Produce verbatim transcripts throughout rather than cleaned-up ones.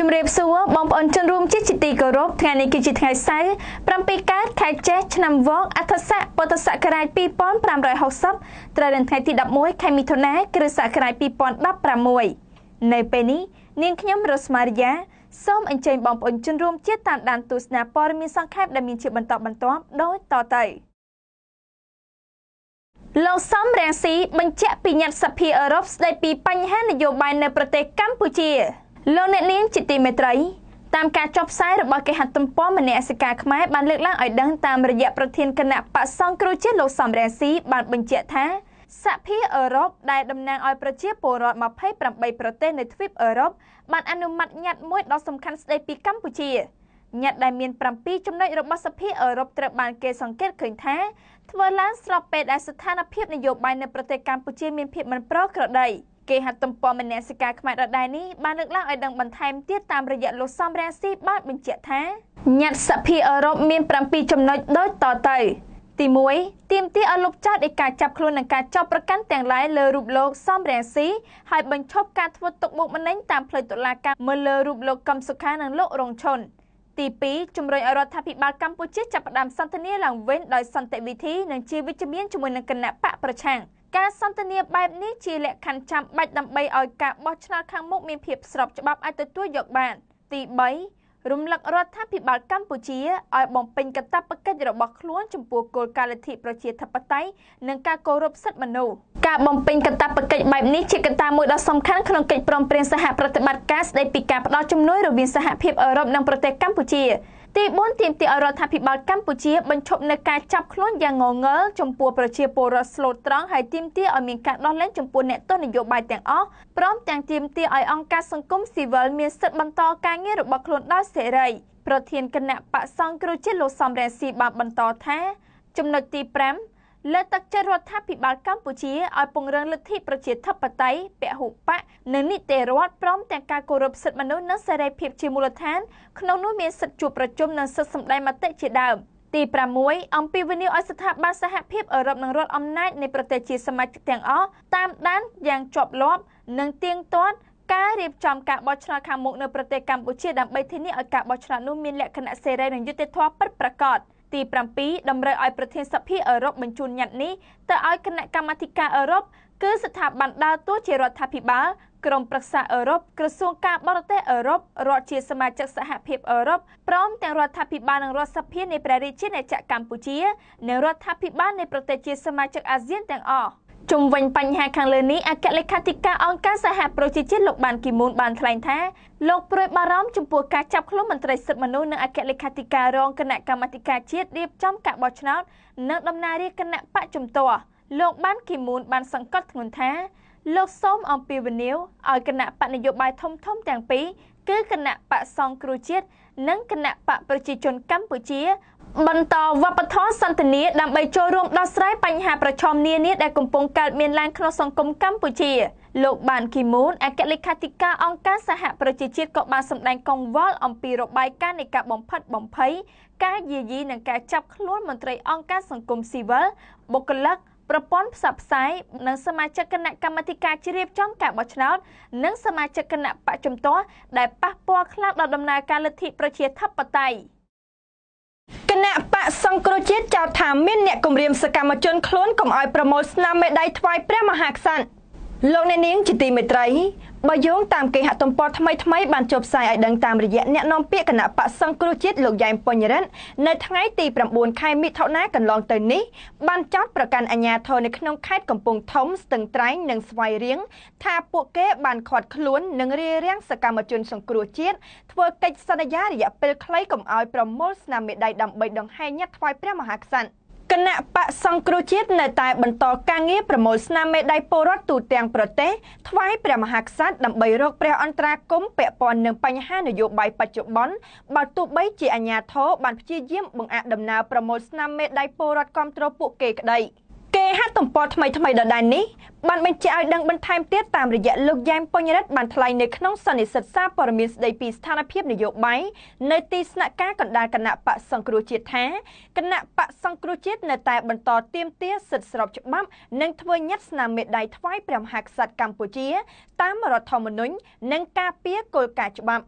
ជំរាបសួរបងប្អូនជនរួមជាតិជាទីគោរពថ្ងៃនេះគឺជាថ្ងៃសៅរ៍ប្រាំពីរកើតខែចេសឆ្នាំវកអថស័កពុទ្ធសករាជពីរពាន់ប្រាំរយហកសិបត្រូវនៅថ្ងៃទីដប់មួយខែមិថុនាគ្រិស្តសករាជពីរពាន់ដប់ប្រាំមួយនៅពេលនេះនាងខ្ញុំរស្មារីយ៉ាសូមអញ្ជើញបងប្អូនជនរួមជាតិតាមដានទស្សនាព័ត៌មានសង្ខេបដែលមានជាបន្តបន្ទាប់ដូចតទៅលោកសំរងស៊ីបញ្ជាក់ពីញត្តិសភាអឺរ៉ុបស្ដីពីបញ្ហានយោបាយនៅប្រទេសកម្ពុជាលោកអ្នកនាងជាទីមេត្រីតាមការចុះផ្សាយរបស់គេហទំព័រមនសិការខ្មែរបានលើកឡើងឲ្យដឹងតាមរយៈប្រធានគណៈបក្សសង្គ្រោះជាតិលោកសំរងស៊ីបានបញ្ជាក់ថាសហភាពអឺរ៉ុបដែលតំណាងឲ្យប្រជាពលរដ្ឋម្ភៃប្រាំបីប្រទេសនៅទ្វីបអឺរ៉ុបបានអនុម័តញត្តិមួយដ៏សំខាន់ស្ដីពីកម្ពុជាញត្តិដែលមានប្រាំពីរចំណុចរបស់សហភាពអឺរ៉ុបត្រូវបានគេសង្កេតឃើញថាធ្វើឡើងស្របពេលដែលស្ថានភាពនយោបាយនៅប្រទេសកម្ពុជាមានភាពមិនប្រក្រតីគេហទំព័រមនសិការខ្មែរដដែលនេះបានលើកឡើងឲ្យដឹងបន្ថែមទៀតតាមរយៈលោកសំរងស៊ីបានបញ្ជាក់ថាញត្តិសហភាពអឺរ៉ុបមានប្រាំពីរចំណុចដូចតទៅទីមួយទាមទារឲ្យលុបចោលនៃការចាប់ខ្លួននិងការចោទប្រកាន់ទាំងឡាយលើរូបលោកសំរងស៊ីហើយបញ្ឈប់ការធ្វើទុកបុកម្នេញតាមផ្លូវតុលាការមើលលើរូបលោកកឹមសុខានិងលោករងឈុនទីពីរជំរុញឲ្យរដ្ឋាភិបាលកម្ពុជាចាប់ផ្ដើមសន្ទនាឡើងវិញដោយសន្តិវិធីនិងជាវិជ្ជមានជាមួយនឹងគណៈបកប្រឆាំងការសន្ទនាបែបនេះជាលក្ខខណ្ឌចាំបាច់ដើម្បីឲ្យការបោះឆ្នោតខាងមុខមានភាពស្របច្បាប់អាចទទួលយកបានទីបីរំលឹករដ្ឋាភិបាលកម្ពុជាឲ្យបំពេញកាតព្វកិច្ចរបស់ខ្លួនចំពោះគោលការណ៍លទ្ធិប្រជាធិបតេយ្យនិងការគោរពសិទ្ធិមនុស្សការបំពេញកាតព្វកិច្ចបែបនេះជាកត្តាមួយដ៏សំខាន់ក្នុងកិច្ចព្រមព្រៀងសហប្រតិបត្តិការស្តីពីការផ្តល់ជំនួយរវាងសហភាពអឺរ៉ុបនិងប្រទេសកម្ពុជាទីបួនទាមទារឲ្យរដ្ឋាភិបាលកម្ពុជាបញ្ឈប់នូវការចាប់ខ្លួនយ៉ាងងងឹលចំពោះប្រជាពលរដ្ឋស្លូតត្រង់ហើយទាមទារឲ្យមានការដោះលែងចំពោះអ្នកទោសនយោបាយទាំងអស់ព្រមទាំងទាមទារឲ្យអង្គការសង្គមស៊ីវិលមានសិទ្ធិបន្តការងាររបស់ខ្លួនដោយសេរីប្រធានគណៈបក្សសង្គ្រោះជាតិលោកសំរងស៊ីបានបន្តថាចំណុចទីប្រាំលើកទឹកចិត្តរដ្ឋាភិបាលកម្ពុជាឲ្យពង្រឹងលទ្ធិប្រជាធិបតេយ្យពហុបកនិងនីតិរដ្ឋព្រមទាំងការគោរពសិទ្ធិមនុស្សនិងសេរីភាពជាមូលដ្ឋានក្នុងនោះមានសិទ្ធិជួបប្រជុំនិងសិទ្ធិសម្ដែងមតិជាដើមទីប្រាំមួយអំពីវិនិយោគឲ្យស្ថាប័នសហភាពអឺរ៉ុបនិងរដ្ឋអំណាចនៃប្រទេសជាសមាជិកទាំងអស់តាមដានយ៉ាងជាប់លាប់និងទៀងទាត់ការរៀបចំការបោះឆ្នោតខាងមុខនៅប្រទេសកម្ពុជាដើម្បីធានាឲ្យការបោះឆ្នោតនោះមានលក្ខណៈសេរីនិងយុត្តិធម៌ពិតប្រាកដទីប្រាំពីរតម្រូវឲ្យប្រធានសភាអឺរ៉ុបបញ្ជូនញត្តិនេះទៅឲ្យគណៈកម្មាធិការអឺរ៉ុបគឺស្ថាប័នដើរតួជារដ្ឋាភិបាលក្រុមប្រឹក្សាអឺរ៉ុបក្រសួងការបរទេសអឺរ៉ុបរដ្ឋជាសមាជិកសហភាពអឺរ៉ុបព្រមទាំងរដ្ឋាភិបាលនិងរដ្ឋសភានៃព្រះរាជាណាចក្រកម្ពុជានិងរដ្ឋាភិបាលនៃប្រទេសជាសមាជិកអាស៊ានទាំងអស់ជុំវិញបញ្ហាខាងលើនេះអគ្គលេខាធិការអង្គការសហប្រជាជាតិលោកបានគីមូនបានថ្លែងថាលោកព្រួយបារម្ភចំពោះការចាប់ខ្លួនមន្ត្រីសិទ្ធិមនុស្សនិងអគ្គលេខាធិការរងគណៈកម្មាធិការជាតិរៀបចំការបោះឆ្នោតនិងដំណើររាជគណៈបកជំទាស់លោកបានគីមូនបានសង្កត់ធ្ងន់ថាលោកសូមអំពាវនាវឲ្យគណៈបកនយោបាយធំធំទាំងពីរគឺគណៈបកសង្គ្រោះជាតិនិងគណៈបកប្រជាជនកម្ពុជាបន្តវប្បធម៌សន្ទនាដើម្បីចូលរួមដោះស្រាយបញ្ហាប្រឈមនានាដែលកំពុងកើតមានឡើងក្នុងសង្គមកម្ពុជាលោកបានគីមូនអគ្គលេខាធិការអង្គការសហប្រជាជាតិក៏បានសម្ដែងកង្វល់អំពីរបាយការណ៍នៃការបំផិតបំភ័យការយាយីនិងការចាប់ខ្លួនមន្ត្រីអង្គការសង្គមស៊ីវិលបុគ្គលិកប្រព័ន្ធផ្សព្វផ្សាយនិងសមាជិកគណៈកម្មាធិការជ្រៀបចំការបោះឆ្នោតនិងសមាជិកគណៈបកជំទាស់ដែលប៉ះពាល់ខ្លាំងដល់ដំណើរការលទ្ធិប្រជាធិបតេយ្យគណៈបកសង្គ្រោះជាតិចោទថាមានអ្នកគំរាមសកម្មជនខ្លួនកុំឲ្យប្រមូលស្នាមមេដាយថ្វាយព្រះមហាក្សត្រលោកអ្នកនាងជាទីមេត្រីបើយោងតាមគេហទំព័រថ្មីថ្មីបានចុះផ្សាយឲ្យដឹងតាមរយៈអ្នកនាំពាក្យគណៈបកសង្គ្រោះជាតិលោកយ៉ែមពញ្ញរិទ្ធនៅថ្ងៃទីប្រាំបួនខែមិថុនាកន្លងទៅនេះបានចោទប្រកាន់អាជ្ញាធរនៅក្នុងខេត្តកំពង់ធំស្ទឹងត្រែងនិងស្វាយរៀងថាពួកគេបានឃាត់ខ្លួននិងរារាំងសកម្មជនសង្គ្រោះជាតិធ្វើកិច្ចសន្យារយៈពេលខ្លីកុំឲ្យប្រមូលស្នាមមេដាយដើម្បីដង្ហែញត្តិថ្វាយព្រះមហាក្សត្រគណៈបកសង្គ្រោះជាតិនៅតែបន្តការងារប្រមូលស្នាមមេដាយពលរដ្ឋទូទាំងប្រទេសថ្វាយព្រះមហាក្សត្រដើម្បីរកព្រះអន្តរាគមន៍ពាក់ព័ន្ធនឹងបញ្ហានយោបាយបច្ចុប្បន្នបើទោះបីជាអាជ្ញាធរបានព្យាយាមបង្អាក់ដំណើរប្រមូលស្នាមមេដាយពលរដ្ឋគាំទ្រពួកគេក្តីគេហទំព័រថ្មីថ្មីដដែលនេះបានបញ្ជាក់ឲ្យដឹងបន្ថែមទៀតតាមរយៈលោកយ៉ែមពញ្ញរិទ្ធបានថ្លែងនៅក្នុងសន្និសីទសារព័ត៌មានស្ដីពីស្ថានភាពនយោបាយនៅទីស្នាក់ការកណ្ដាលគណៈបកសង្គ្រោះជាតិថាគណៈបកសង្គ្រោះជាតិនៅតែបន្តទាមទារសិទ្ធិស្របច្បាប់និងធ្វើញត្តិស្នាមមេដាយថ្វាយព្រះមហាក្សត្រកម្ពុជាតាមរដ្ឋធម្មនុញ្ញនិងការពារគោលការណ៍ច្បាប់ គ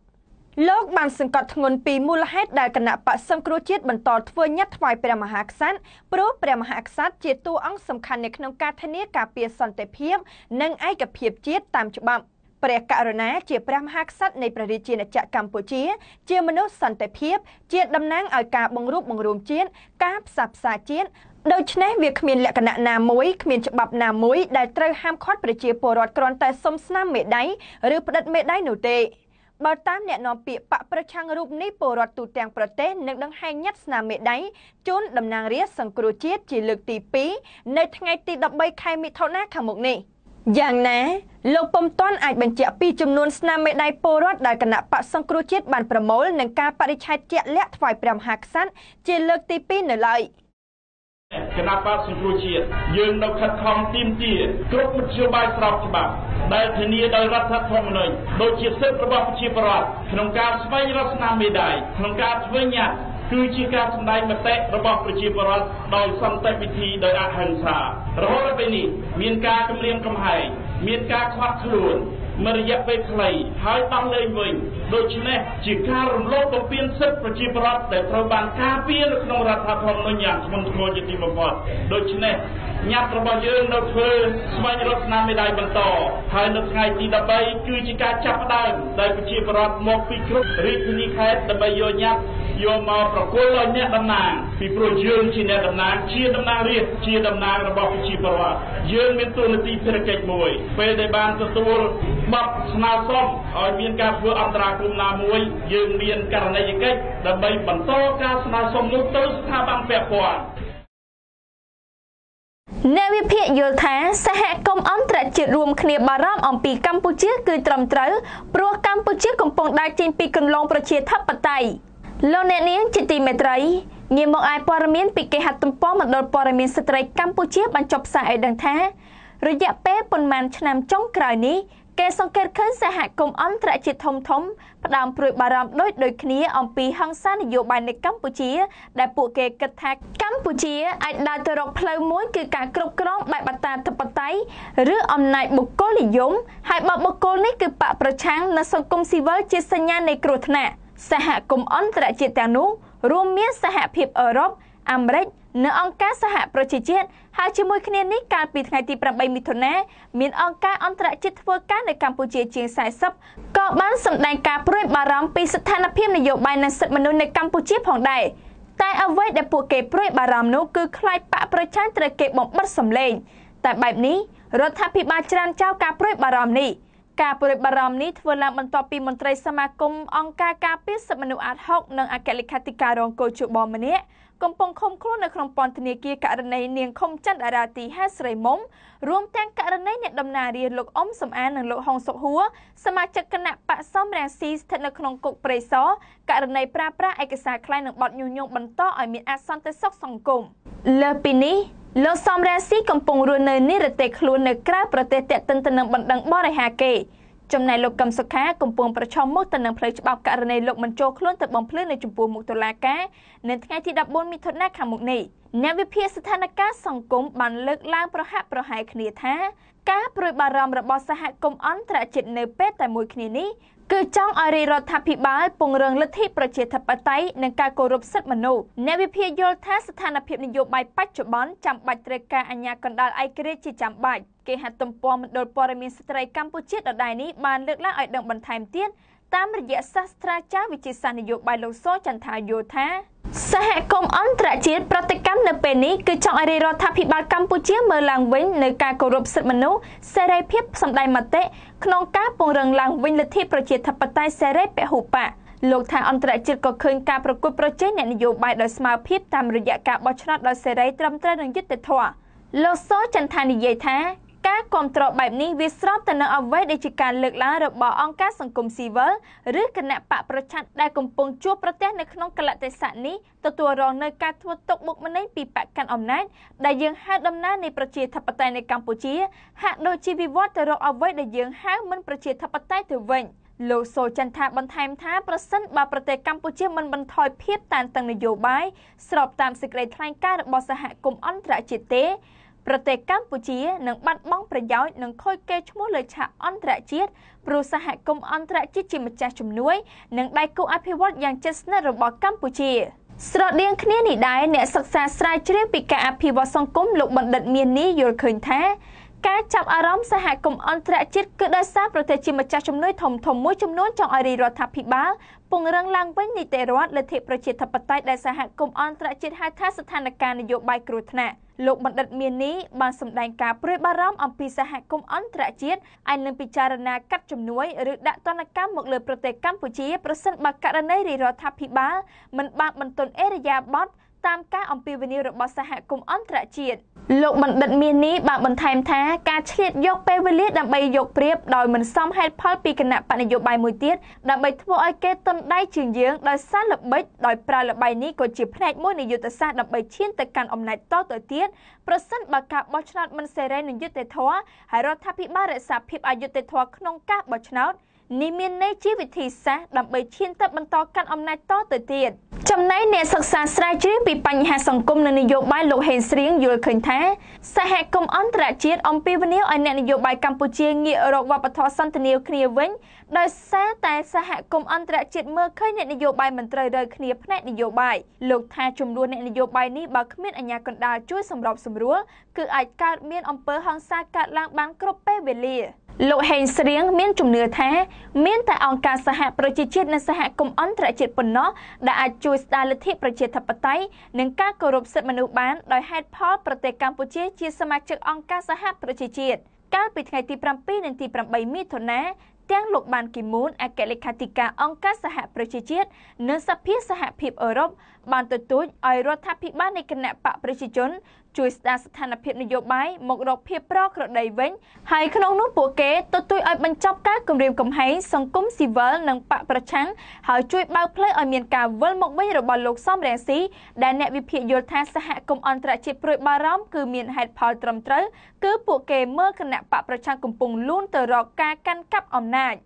លោកបានសង្កត់ធ្ងន់ពីមូលហេតុដែលគណៈបក្សសង្គ្រោះជាតិបន្តធ្វើញត្តិថ្វាយព្រះមហាក្សត្រព្រោះព្រះមហាក្សត្រជាតួអង្គសំខាន់នៅក្នុងការធានាការពារសន្តិភាពនិងឯកភាពជាតិតាមច្បាប់ព្រះករុណាជាព្រះមហាក្សត្រនៃព្រះរាជាណាចក្រកម្ពុជាជាមនុស្សសន្តិភាពជាតំណាងឲ្យការបង្រួបបង្រួមជាតិការផ្សះផ្សាជាតិដូច្នេះវាគ្មានលក្ខណៈណាមួយគ្មានច្បាប់ណាមួយដែលត្រូវហាមឃាត់ប្រជាពលរដ្ឋគ្រាន់តែសុំស្នាមមេដៃឬផ្តិតមេដៃនោះទេបើតាមអ្នកនាំពាក្យបកប្រឆាំងរូបនេះពលរដ្ឋទូទាំងប្រទេសនឹងដង្ហែញត្តិស្នាមមេដៃជូនតំណាងរាស្ត្រសង្គ្រោះជាតិជាលើកទីពីរនៅថ្ងៃទីដប់បីខែមិថុនាខាងមុខនេះយ៉ាងណាលោកពុំទាន់អាចបញ្ជាក់ពីចំនួនស្នាមមេដៃពលរដ្ឋដែលគណៈបក្សសង្គ្រោះជាតិបានប្រមូលនឹងការបរិច្ឆេទជាក់លាក់ថ្វាយព្រះមហាក្សត្រជាលើកទីពីរនៅឡើយគណៈបក្សសង្គ្រោះជាតិយើងនៅខិតខំទាមទារគ្រប់មធ្យោបាយស្របច្បាប់ដែលធានាដោយរដ្ឋធម្មនុញ្ញដូចជាសិទ្ធិរបស់ប្រជាពលរដ្ឋក្នុងការស្វែងរកស្នាមមេដៃក្នុងការធ្វើញត្តិគឺជាការសម្ដែងមតិរបស់ប្រជាពលរដ្ឋដោយសន្តិវិធីដោយអហិង្សារហូតដល់ពេលនេះមានការគំរាមកំហែងមានការខ្វាត់ខ្លួនមួយរយៈពេលខ្លីហើយដោះលែងវិញដូច្នេះជាការរំលោភបំពានសិទ្ធិប្រជាពលរដ្ឋដែលត្រូវបានការពារនៅក្នុងរដ្ឋធម្មនុញ្ញយ៉ាងធ្ងន់ធ្ងរជាទីបំផុតដូច្នេះញត្តិរបស់យើងនៅធ្វើស្វែងរកស្នាមមេដៃបន្តហើយនៅថ្ងៃទីដប់បីគឺជាការចាប់ផ្ដើមដែលប្រជាពលរដ្ឋមកពីគ្រប់រាជធានីខេត្តដើម្បីយកញត្តិយកមកប្រគល់ឲ្យអ្នកតំណាងពីព្រោះយើងជាអ្នកតំណាងជាតំណាងរាស្ត្រជាតំណាងរបស់ប្រជាពលរដ្ឋយើងមានតួនាទីភារកិច្ចមួយពេលដែលបានទទួលបទស្នើសុំឲ្យមានការធ្វើអន្តរាគមន៍ណាមួយយើងមានករណីយកិច្ចដើម្បីបន្តការស្នើសុំនោះទៅស្ថាប័នពាក់ព័ន្ធអ្នកវិភាគយល់ថាសហគមន៍អន្តរជាតិរួមគ្នាបារម្ភអំពីកម្ពុជាគឺត្រឹមត្រូវព្រោះកម្ពុជាកំពុងដើរចេញពីគន្លងប្រជាធិបតេយ្យលោកអ្នកនាងជាទីមេត្រីងាកមកឯព័ត៌មានពីគេហទំព័រមណ្ឌលព័ត៌មានស្ត្រីកម្ពុជាបានចុះផ្សាយឲ្យដឹងថារយៈពេលប៉ុន្មានឆ្នាំចុងក្រោយនេះគេសង្កេតឃើញសហគមន៍អន្តរជាតិធំធំផ្ដើមព្រួយបារម្ភដូចដូចគ្នាអំពីហិង្សានយោបាយនៅកម្ពុជាដែលពួកគេគិតថាកម្ពុជាអាចដើរទៅរកផ្លូវមួយគឺការគ្រប់គ្រងបែបអត្តាធិបតេយ្យឬអំណាចបុគ្គលនិយមហើយបើបុគ្គលនេះគឺបកប្រឆាំងនៅសង្គមស៊ីវិលជាសញ្ញានៃគ្រោះថ្នាក់សហគមន៍អន្តរជាតិទាំងនោះរួមមានសហភាពអឺរ៉ុបអាមេរិកនៅអង្គការសហប្រជាជាតិហើយជាមួយគ្នានេះកាលពីថ្ងៃទីប្រាំបីមិថុនាមានអង្គការអន្តរជាតិធ្វើការនៅកម្ពុជាជាងសែសិបក៏បានសម្ដែងការព្រួយបារម្ភពីស្ថានភាពនយោបាយនិងសិទ្ធិមនុស្សនៅកម្ពុជាផងដែរតែអ្វីដែលពួកគេព្រួយបារម្ភនោះគឺខ្លាចបកប្រឆាំងត្រូវគេបំបិទសម្លេងតែបែបនេះរដ្ឋាភិបាលច្រានចោលការព្រួយបារម្ភនេះការព្រួយបារម្ភនេះធ្វើឡើងបន្ទាប់ពីមន្ត្រីសមាគមអង្គការការពារសិទ្ធិមនុស្សអាតហុកនិងអគ្គលេខាធិការរងកោជបម្នាក់កំពុងឃុំខ្លួននៅក្នុងពន្ធនាគារករណីនាងខុមច័ន្ទអារាទីហេស្រីមុំរួមទាំងករណីអ្នកដំណើររាលោកអ៊ុំសំអាននិងលោកហុងសុកហួរសមាជិកគណៈបកសំរាំងស៊ីស្ថិតនៅក្នុងគុកព្រៃសរករណីប្រើប្រាស់ឯកសារក្លែងនិងបទញុះញង់បន្តឲ្យមានអសន្តិសុខសង្គមលើពីនេះលោកសំរាំងស៊ីកំពុងរស់នៅនិរទេសខ្លួននៅក្រៅប្រទេសទាក់ទិនទៅនឹងបណ្ដឹងបរិហាគេចំណែកលោកកឹមសុខាកំពុងប្រឈមមុខទៅនឹងផ្លូវច្បាប់ករណីលោកមិនចូលខ្លួនទៅបំភ្លឺនៅចំពោះមុខតុលាការនៅថ្ងៃទីដប់បួនមិថុនាខាងមុខនេះអ្នកវិភាគស្ថានភាពសង្គមបានលើកឡើងប្រហាក់ប្រហែលគ្នាថាការព្រួយបារម្ភរបស់សហគមន៍អន្តរជាតិនៅពេលតែមួយគ្នានេះគឺចង់ឲ្យរដ្ឋាភិបាលពង្រឹងលទ្ធិប្រជាធិបតេយ្យនិងការគោរពសិទ្ធិមនុស្សអ្នកវិភាគយល់ថាស្ថានភាពនយោបាយបច្ចុប្បន្នចាំបាច់ត្រូវការអាជ្ញាកណ្ដាលឯករាជ្យជាចាំបាច់គេហទំព័រមណ្ឌលព័ត៌មានស្ត្រីកម្ពុជាដដែលនេះបានលើកឡើងឲ្យដឹងបន្ថែមទៀតតាមរយៈសាស្ត្រាចារ្យវិទ្យាសាស្ត្រនយោបាយលោកសូចន្ទថាយោថាសហគមន៍អន្តរជាតិប្រតិកម្មនៅពេលនេះគឺចង់ឲ្យរដ្ឋាភិបាលកម្ពុជាមើលឡើងវិញនៅការគោរពសិទ្ធិមនុស្សសេរីភាពសម្ដែងមតិក្នុងការពង្រឹងឡើងវិញលទ្ធិប្រជាធិបតេយ្យសេរីពហុបកលោកថាអន្តរជាតិក៏ឃើញការប្រកួតប្រជែងអ្នកនយោបាយដោយស្មើភាពតាមរយៈការបោះឆ្នោតដោយសេរីត្រឹមត្រូវនិងយុត្តិធម៌លោកសូចន្ទថានិយាយថាការគាំទ្របែបនេះវាស្របទៅនឹងអ្វីដែលជាការលើកឡើងរបស់អង្គការសង្គមស៊ីវិលឬគណៈបកប្រឆាំងដែលកំពុងជួបប្រទះនៅក្នុងកលតិស័កនេះទទួលរងនៅការធ្វើទុកបុកម្នេញពីបកកាន់អំណាចដែលយើងហៅដំណើរនៃប្រជាធិបតេយ្យនៅកម្ពុជាហាក់ដូចជាវិវត្តទៅរកអ្វីដែលយើងហៅមិនប្រជាធិបតេយ្យទៅវិញលោកសូចន្ទថាបន្ថែមថាប្រសិនបើប្រទេសកម្ពុជាមិនបន្ថយភាពតានតឹងនយោបាយស្របតាមសេចក្តីថ្លែងការណ៍របស់សហគមន៍អន្តរជាតិទេប្រទេសកម្ពុជានឹងបាត់បង់ប្រយោជន៍និងខូចកេរ្តិ៍ឈ្មោះលើឆាកអន្តរជាតិព្រោះសហគមន៍អន្តរជាតិជាម្ចាស់ជំនួយនិងដៃគូអភិវឌ្ឍយ៉ាងជិតស្និទ្ធរបស់កម្ពុជាស្រដៀងគ្នានេះដែរអ្នកសិក្សាស្រាវជ្រាវពីការអភិវឌ្ឍសង្គមលោកបណ្ឌិតមាននីយល់ឃើញថាការចាប់អារម្មណ៍សហគមន៍អន្តរជាតិគឺដោយសារប្រទេសជាម្ចាស់ជំនួយធំៗមួយចំនួនចង់ឲ្យរាជរដ្ឋាភិបាលពង្រឹងឡើងវិញនីតិរដ្ឋលទ្ធិប្រជាធិបតេយ្យដែលសហគមន៍អន្តរជាតិហៅថាស្ថានភាពនយោបាយគ្រោះថ្នាក់លោកបណ្ឌិតមាននីបានសម្ដែងការព្រួយបារម្ភអំពីសហគមន៍អន្តរជាតិអាចនឹងពិចារណាកាត់ជំនួយឬដាក់ទណ្ឌកម្មមកលើប្រទេសកម្ពុជាប្រសិនបើករណីរាជរដ្ឋាភិបាលមិនបានបន្ទន់អេរយាប័តតាមការអំពាវនាវរបស់សហគមន៍អន្តរជាតិលោកបណ្ឌិតមាននីបានបន្ថែមថាការឆ្លៀតយកពេលវេលាដើម្បីយកប្រៀបដោយមិនសមហេតុផលពីគណៈបកនយោបាយមួយទៀតដើម្បីធ្វើឲ្យគេទន់ដៃជាងយើងដោយសារល្បិចដោយប្រើល្បាយនេះក៏ជាផ្នែកមួយនៃយុទ្ធសាស្ត្រដើម្បីឈានទៅកាន់អំណាចតទៅទៀតប្រសិនបើការបោះឆ្នោតមិនសេរីនិងយុត្តិធម៌ហើយរដ្ឋាភិបាលរក្សាភាពអយុត្តិធម៌ក្នុងការបោះឆ្នោតនេះមានន័យជាវិធីសាស្ត្រដើម្បីឈានទៅបន្តកាន់អំណាចតទៅទៀតចំណែកអ្នកសិក្សាស្រាវជ្រាវពីបញ្ហាសង្គមនិងនយោបាយលោកហេងស្រៀងយល់ឃើញថាសហគមន៍អន្តរជាតិអំពាវនាវឲ្យអ្នកនយោបាយកម្ពុជាងាករកវប្បធម៌សន្តិនិកគ្នាវិញដោយសារតែសហគមន៍អន្តរជាតិមើលឃើញអ្នកនយោបាយមិនត្រូវរើគ្នាផ្នែកនយោបាយលោកថាចំនួនអ្នកនយោបាយនេះបើគ្មានអាជ្ញាកណ្ដាលជួយសម្របសម្រួលគឺអាចកើតមានអំពើហិង្សាកើតឡើងបានគ្រប់ពេលវេលាលោកហេងស្រៀងមានជំនឿថាមានតែអង្គការសហប្រជាជាតិនិងសហគមន៍អន្តរជាតិប៉ុណ្ណោះដែលអាចជួយស្ដារលទ្ធិប្រជាធិបតេយ្យនិងការគោរពសិទ្ធិមនុស្សបានដោយហេតុផលប្រទេសកម្ពុជាជាសមាជិកអង្គការសហប្រជាជាតិកាលពីថ្ងៃទីប្រាំពីរនិងទីប្រាំបីមិថុនាទាំងលោកបានគីមូនអគ្គលេខាធិការអង្គការសហប្រជាជាតិនិងសភាសហភាពអឺរ៉ុបបានទទូចឲ្យរដ្ឋាភិបាលនៃគណៈបកប្រជាជនជួយស្ដារស្ថានភាពនយោបាយមករកភាពប្រក្រតីវិញហើយក្នុងនោះពួកគេទទូចឲ្យបញ្ចប់ការគំរាមកំហែងសង្គមស៊ីវិលនិងបកប្រឆាំងហើយជួយបើកផ្លូវឲ្យមានការវិលមកវិញរបស់លោកសំរងស៊ីដែលអ្នកវិភាគយល់ថាសហគមន៍អន្តរជាតិព្រួយបារម្ភគឺមានហេតុផលត្រឹមត្រូវគឺពួកគេមើលគណៈបកប្រឆាំងកំពុងលូនទៅរកការកាន់កាប់អំណាច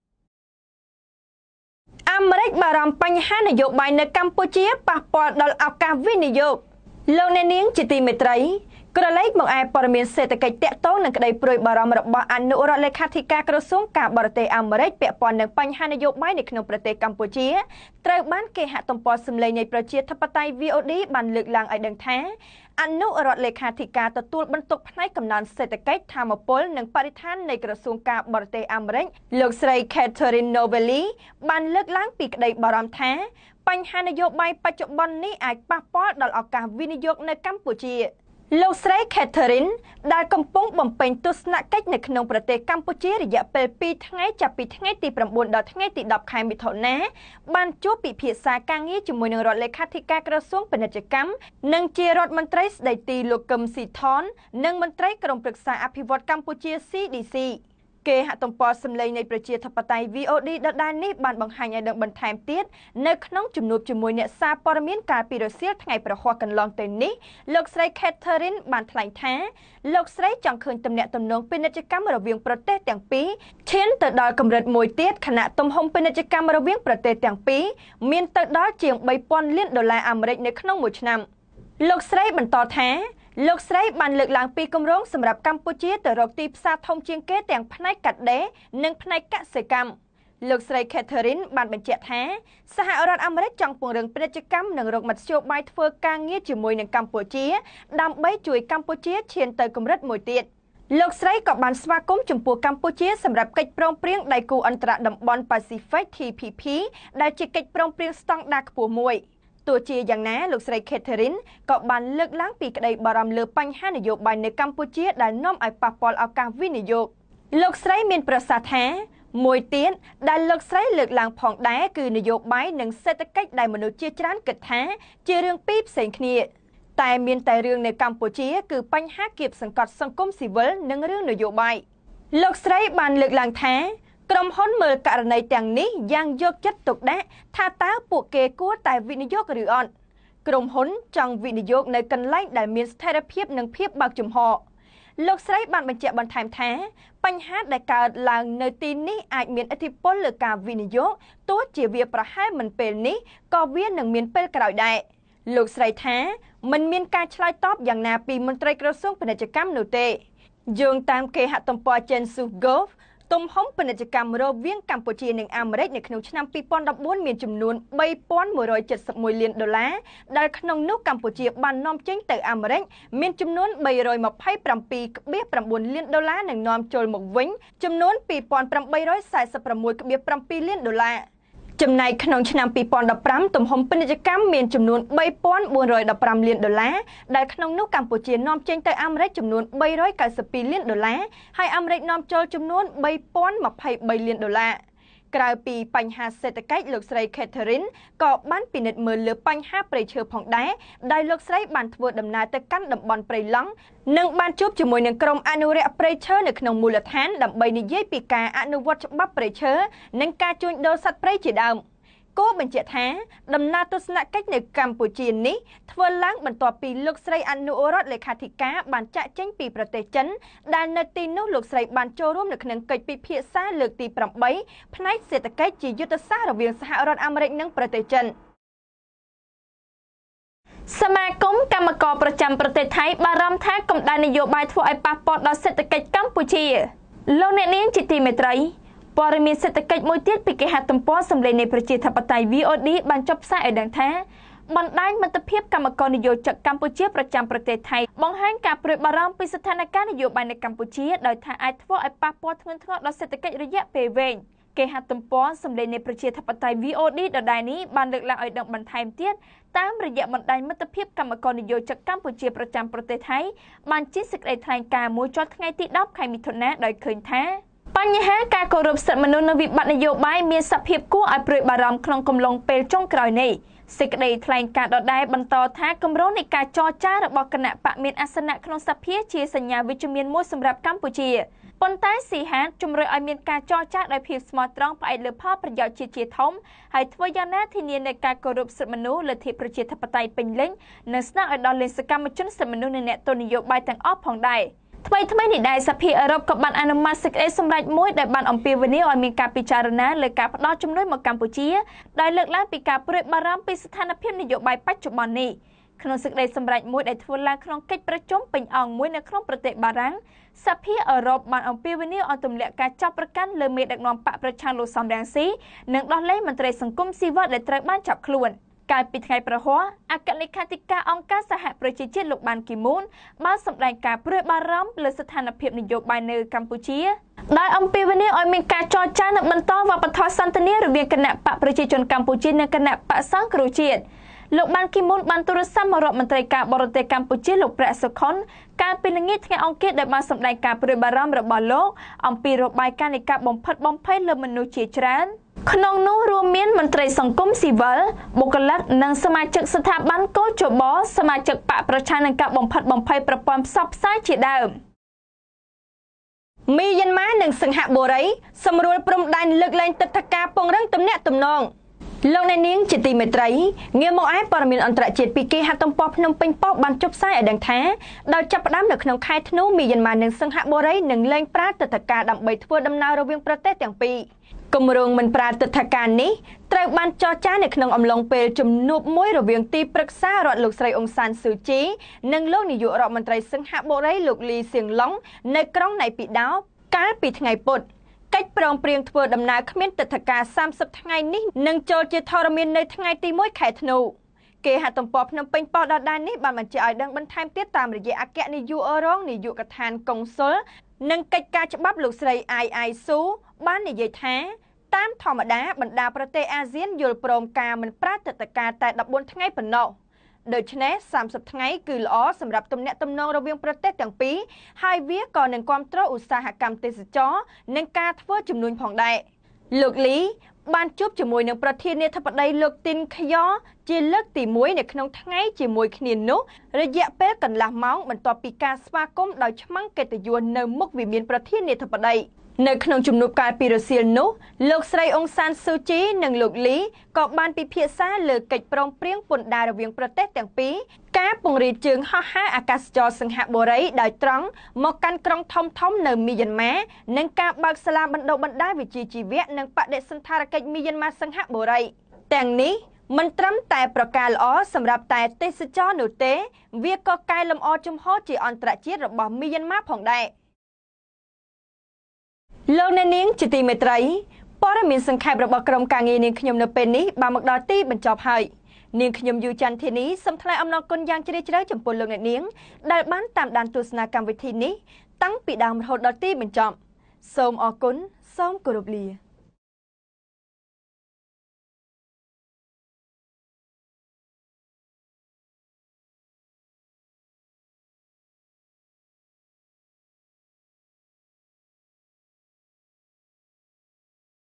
អាមេរិកបារម្ភបញ្ហានយោបាយនៅកម្ពុជាប៉ះពាល់ដល់ឱកាសវិនិយោគលោកអ្នកនាងជាទីមេត្រីក្រឡេកមកឯព័ត៌មានសេដ្ឋកិច្ចតាក់ទងនឹងក្តីព្រួយបារម្ភរបស់អនុរដ្ឋលេខាធិការក្រសួងការបរទេសអាមេរិកពាក់ព័ន្ធនឹងបញ្ហានយោបាយនៅក្នុងប្រទេសកម្ពុជាត្រូវបានគេហទំព័រសម្លេងនៃប្រជាធិបតេយ្យ វី អូ ឌី បានលើកឡើងឲ្យដឹងថាអនុរដ្ឋលេខាធិការទទួលបន្ទុកផ្នែកកំណើនសេដ្ឋកិច្ចធម្មពលនិងបរិស្ថាននៃក្រសួងការបរទេសអាមេរិកលោកស្រី Catherine Novelli បានលើកឡើងពីក្តីបារម្ភថាបញ្ហានយោបាយបច្ចុប្បន្ននេះអាចប៉ះពាល់ដល់ឱកាសវិនិយោគនៅកម្ពុជាលោកស្រី Catherine ដែលកំពុងបំពេញទស្សនកិច្ចនៅក្នុងប្រទេសកម្ពុជារយៈពេលពីរថ្ងៃចាប់ពីថ្ងៃទីប្រាំបួនដល់ថ្ងៃទីដប់ខែមិថុនាបានជួបពិភាក្សាការងារជាមួយនឹងរដ្ឋលេខាធិការក្រសួងពាណិជ្ជកម្មនិងជារដ្ឋមន្ត្រីស្ដីទីលោកកឹមស៊ីថននិងមន្ត្រីក្រុមប្រឹក្សាអភិវឌ្ឍកម្ពុជា C D Cគេហទំព័រសម្លេងនៃប្រជាធិបតេយ្យ វី អូ ឌី ដដែលនេះបានបង្ហាញឲ្យដឹងបន្ថែមទៀតនៅក្នុងជំនួបជាមួយអ្នកសារព័ត៌មានកាលពីរសៀលថ្ងៃប្រហ័សកន្លងទៅនេះលោកស្រី Catherine បានថ្លែងថាលោកស្រីចង់ឃើញទំនាក់ទំនងពាណិជ្ជកម្មរវាងប្រទេសទាំងពីរឈានទៅដល់កម្រិតមួយទៀតខណៈទំហំពាណិជ្ជកម្មរវាងប្រទេសទាំងពីរមានទៅដល់ជាងបីពាន់លានដុល្លារអាមេរិកនៅក្នុងមួយឆ្នាំលោកស្រីបន្តថាលោកស្រីបានលើកឡើងពីគម្រោងសម្រាប់កម្ពុជាទៅរកទីផ្សារធំជាងគេទាំងផ្នែកកាត់ដេរនិងផ្នែកកសិកម្មលោកស្រី Catherine បានបញ្ជាក់ថាសហរដ្ឋអាមេរិកចង់ពង្រឹងពាណិជ្ជកម្មនិងរកមធ្យោបាយធ្វើការងារជាមួយនឹងកម្ពុជាដើម្បីជួយកម្ពុជាឈានទៅកម្រិតមួយទៀតលោកស្រីក៏បានស្វាគមន៍ចំពោះកម្ពុជាសម្រាប់កិច្ចព្រមព្រៀងដៃគូអន្តរតំបន់ Pacific T P P ដែលជាកិច្ចព្រមព្រៀងស្តង់ដារខ្ពស់មួយទោះជាយ៉ាងណាលោកស្រី Catherine ក៏បានលើកឡើងពីក្តីបារម្ភលើបញ្ហានយោបាយនៅកម្ពុជាដែលនាំឲ្យប៉ះពាល់ឱកាសវិនិយោគលោកស្រីមានប្រសាសន៍ថាមួយទៀតដែលលោកស្រីលើកឡើងផងដែរគឺនយោបាយនិងសេដ្ឋកិច្ចដែលមនុស្សជាច្រើនគិតថាជារឿងពីរផ្សេងគ្នាតែមានតែរឿងនៅកម្ពុជាគឺបញ្ហាគៀបសង្កត់សង្គមស៊ីវិលនិងរឿងនយោបាយលោកស្រីបានលើកឡើងថាក្រុមហ៊ុនមើលករណីទាំងនេះយ៉ាងយកចិត្តទុកដាក់ថាតើពួកគេគួរតែវិនិយោគឬអត់ក្រុមហ៊ុនចង់វិនិយោគនៅកន្លែងដែលមានស្ថិរភាពនិងភាពបើកចំហលោកស្រីបានបញ្ជាក់បន្ថែមថាបញ្ហាដែលកើតឡើងនៅទីនេះអាចមានឥទ្ធិពលលើការវិនិយោគទោះជាវាប្រហែលមិនពេលនេះក៏វានឹងមានពេលក្រោយដែរលោកស្រីថាមិនមានការឆ្លើយតបយ៉ាងណាពីមន្ត្រីក្រសួងពាណិជ្ជកម្មនោះទេយោងតាមគេហទំព័រ Census.gov ទំហំពាណិជ្ជកម្មរវាងកម្ពុជានិងអាមេរិកនៅក្នុងឆ្នាំពីរពាន់ដប់បួនមានចំនួន បីពាន់មួយរយ칠십មួយលានដុល្លារដែលក្នុងនោះកម្ពុជាបាននាំចេញទៅអាមេរិកមានចំនួន បីរយម្ភៃប្រាំពីរកន្លះលានដុល្លារនិងនាំចូលមកវិញចំនួន ពីរពាន់ប្រាំបីរយសែសិបប្រាំមួយកន្លះលានដុល្លារចំណែកក្នុងឆ្នាំពីរពាន់ដប់ប្រាំទំហំពាណិជ្ជកម្មមានចំនួន បីពាន់បួនរយដប់ប្រាំលានដុល្លារដែលក្នុងនោះកម្ពុជានាំចេញទៅអាមេរិកចំនួន បីរយកៅសិបពីរលានដុល្លារហើយអាមេរិកនាំចូលចំនួន បីពាន់ម្ភៃបីលានដុល្លារក្រៅពីបញ្ហាសេដ្ឋកិច្ចលោកស្រី Catherine ក៏បានពិនិត្យមើលលើបញ្ហាព្រៃឈើផងដែរដោយលោកស្រីបានធ្វើដំណើរទៅកាន់តំបន់ព្រៃឡង់និងបានជួបជាមួយនឹងក្រុមអនុរក្សព្រៃឈើនៅក្នុងមូលដ្ឋានដើម្បីនិយាយពីការអនុវត្តច្បាប់ព្រៃឈើនិងការជួញដូរសត្វព្រៃជាដើមគោបញ្ជាក់ថាដំណើរទស្សនកិច្ចនៅកម្ពុជានេះធ្វើឡើងបន្ទាប់ពីលោកស្រីអនុរដ្ឋលេខាធិការបានចាក់ចេញពីប្រទេសចិនដែលនៅទីនោះលោកស្រីបានចូលរួមនៅក្នុងកិច្ចពិភាក្សាលើកទីប្រាំបីផ្នែកសេដ្ឋកិច្ចជាយុទ្ធសាស្ត្ររវាងសហរដ្ឋអាមេរិកនិងប្រទេសចិនសមាគមកម្មករប្រចាំប្រទេសថៃបារម្ភថាកម្ដៅនយោបាយធ្វើឲ្យប៉ះពាល់ដល់សេដ្ឋកិច្ចកម្ពុជាលោកអ្នកនាងជាទីមេត្រីព័ត៌មានសេដ្ឋកិច្ចមួយទៀតពីគេហទំព័រសម្លេងនៃប្រជាធិបតេយ្យ វី អូ ឌី បានចុះផ្សាយឲ្យដឹងថាបណ្ដាញមិត្តភាពកម្មករនយោជកកម្ពុជាប្រចាំប្រទេសថៃបង្ហាញការព្រួយបារម្ភពីស្ថានភាពនយោបាយនៅកម្ពុជាដោយថាអាចធ្វើឲ្យប៉ះពាល់ធ្ងន់ធ្ងរដល់សេដ្ឋកិច្ចរយៈពេលវែងគេហទំព័រសម្លេងនៃប្រជាធិបតេយ្យ វី អូ ឌី ដដែលនេះបានលើកឡើងឲ្យដឹងបន្ថែមទៀតតាមរយៈបណ្ដាញមិត្តភាពកម្មករនយោជកកម្ពុជាប្រចាំប្រទេសថៃបានជិះសេចក្តីថ្លែងការណ៍មួយចុះថ្ងៃទីដប់ខែមិថុនាដោយឃើញថាបញ្ហាការគោរពសិទ្ធិមនុស្សនិងវិបត្តិនយោបាយមានសភាពគួរឲ្យព្រួយបារម្ភក្នុងកំឡុងពេលចុងក្រោយនេះសេចក្តីថ្លែងការណ៍ដដែលបន្តថាគម្រោងនៃការចរចារបស់គណៈបកមានអាសនៈក្នុងសភាជាសញ្ញាវិជ្ជមានមួយសម្រាប់កម្ពុជាប៉ុន្តែស៊ីហានជំរុញឲ្យមានការចរចាដោយភាពស្មោះត្រង់ផ្អែកលើផលប្រយោជន៍ជាតិជាធំហើយធ្វើយ៉ាងណាធានានូវការគោរពសិទ្ធិមនុស្សលទ្ធិប្រជាធិបតេយ្យពេញលេញនិងស្នើឲ្យដល់លេសកម្មជនសិទ្ធិមនុស្សនិងអ្នកទស្សនយោបាយទាំងអស់ផងដែរថ្មីថ្មីនេះដែរសភាអឺរ៉ុបក៏បានអនុម័តសេចក្តីសម្រេចមួយដែលបានអំពាវនាវឲ្យមានការពិចារណាលើការផ្តល់ជំនួយមកកម្ពុជាដោយលើកឡើងពីការព្រួយបារម្ភពីស្ថានភាពនយោបាយបច្ចុប្បន្ននេះក្នុងសេចក្តីសម្រេចមួយដែលធ្វើឡើងក្នុងកិច្ចប្រជុំពេញអង្គមួយនៅក្នុងប្រទេសបារាំងសភាអឺរ៉ុបបានអំពាវនាវឲ្យទម្លាក់ការចាប់ប្រកាន់លើមេដឹកនាំបកប្រឆាំងលោកសំរងស៊ីនិងដោះលែងមន្ត្រីសង្គមស៊ីវិលដែលត្រូវបានចាប់ខ្លួនកាលពីថ្ងៃប្រហ័សអគ្គលេខាធិការអង្គការសហប្រជាជាតិលោកបានគីមូនបានសម្ដែងការព្រួយបារម្ភលើស្ថានភាពនយោបាយនៅកម្ពុជាដោយអំពាវនាវឲ្យមានការចរចានិងបន្តវប្បធម៌សន្តិនិករវាងគណៈបកប្រជាជនកម្ពុជានិងគណៈបកសង្គ្រោះជាតិលោកបានគីមូនបានទូរស័ព្ទមករដ្ឋមន្ត្រីការបរទេសកម្ពុជាលោកប្រាក់សុខុនកាលពីល្ងាចថ្ងៃអង្គារដែលបានសម្ដែងការព្រួយបារម្ភរបស់លោកអំពីរបាយការណ៍នៃការបំផិតបំភ័យលើមនុស្សជាច្រើនក្នុងនោះរួមមានមន្ត្រីសង្គមស៊ីវិលបុគ្គលិកនិងសមាជិកស្ថាប័នកោជបសមាជិកបកប្រឆាំងនឹងការបំផិតបំភ័យប្រព័ន្ធផ្សព្វផ្សាយជាដើមមីយ៉ាន់ម៉ានិងសិង្ហបុរីសម្រួលព្រំដែនលើកលែងទិដ្ឋាការពង្រឹងទំនាក់ទំនងលោកអ្នកនាងជាទីមេត្រីងាកមកឯព័ត៌មានអន្តរជាតិពីគេហទំព័រភ្នំពេញប៉ុស្តិ៍បានចុះផ្សាយឲ្យដឹងថាដោយចាប់ផ្ដើមនៅក្នុងខែធ្នូមីយ៉ាន់ម៉ានិងសិង្ហបុរីនឹងលែងប្រើទិដ្ឋាការដើម្បីធ្វើដំណើររវាងប្រទេសទាំងពីរគម្រោងមិនប្រើទិដ្ឋាការនេះត្រូវបានចរចានៅក្នុងអំឡុងពេលជំនួបមួយរវាងទីប្រឹក្សារដ្ឋលោកស្រីអ៊ុងសានស៊ូជីនិងលោកនាយករដ្ឋមន្ត្រីសិង្ហបុរីលោកលីសៀងឡុងនៅក្រុងណៃពីដោកាលពីថ្ងៃពុធកិច្ចព្រមព្រៀងធ្វើដំណើរគ្មានទិដ្ឋាការសាមសិបថ្ងៃនេះនឹងចូលជាធរមាននៅថ្ងៃទីមួយខែធ្នូគេហទំព័រភ្នំពេញប៉ុស្តិ៍ដដែលនេះបានបញ្ជាក់ឲ្យដឹងបន្ថែមទៀតតាមរយៈអគ្គនាយករងនាយកដ្ឋានកុងស៊ុលនិងកិច្ចការច្បាប់លោកស្រីអៃអៃស៊ូបាននិយាយថាតាមធម្មតាបណ្ដាប្រទេសអាស៊ានយល់ព្រមការមិនប្រើទិដ្ឋាការតែដប់បួនថ្ងៃប៉ុណ្ណោះដូច្នេះសាមសិបថ្ងៃគឺល្អសម្រាប់ទំនាក់ទំនងរវាងប្រទេសទាំងពីរហើយវាក៏នឹងគាំទ្រឧស្សាហកម្មទេសចរនិងការធ្វើជំនួញផងដែរលោកលីបានជួបជាមួយនឹងប្រធានាធិបតីលោកទីនខ្យ៉ជាលើកទីមួយនៅក្នុងថ្ងៃជាមួយគ្នានោះរយៈពេលកន្លះម៉ោងបន្ទាប់ពីការស្វាគមន៍ដោយឆ្មាំងកិត្តិយសនៅមុខវិមានប្រធានាធិបតីនៅក្នុងជំនួបកាលពីរសៀលនោះលោកស្រីអ៊ុងសានស៊ូជីនិងលោកលីក៏បានពិភាក្សាលើកិច្ចព្រមព្រៀងពន្ធដាររវាងប្រទេសទាំងពីរការពង្រីកជើងហោះហើរអាកាសចរសិង្ហបុរីដោយត្រង់មកកាន់ក្រុងធំធំនៅមីយ៉ាន់ម៉ានិងការបើកសាលាបណ្ដុះបណ្ដាលវិជ្ជាជីវៈនិងបដិសណ្ឋារកិច្ចមីយ៉ាន់ម៉ាសិង្ហបុរីទាំងនេះមិនត្រឹមតែប្រការល្អសម្រាប់តែទេសចរនោះទេវាក៏កែលម្អជំហរជាអន្តរជាតិរបស់មីយ៉ាន់ម៉ាផងដែរលោកអ្នកនាងជាទីមេត្រីព័ត៌មានសង្ខេបរបស់ក្រុមការងារនាងខ្ញុំនៅពេលនេះបានមកដល់ទីបញ្ចប់ហើយនាងខ្ញុំយូច័ន្ទធានីសូមថ្លែងអំណរគុណយ៉ាងជ្រាលជ្រៅចំពោះលោកអ្នកនាងដែលបានតាមដានទស្សនាកម្មវិធីនេះតាំងពីដើមរហូតដល់ទីបញ្ចប់សូមអរគុណសូមគោរពលា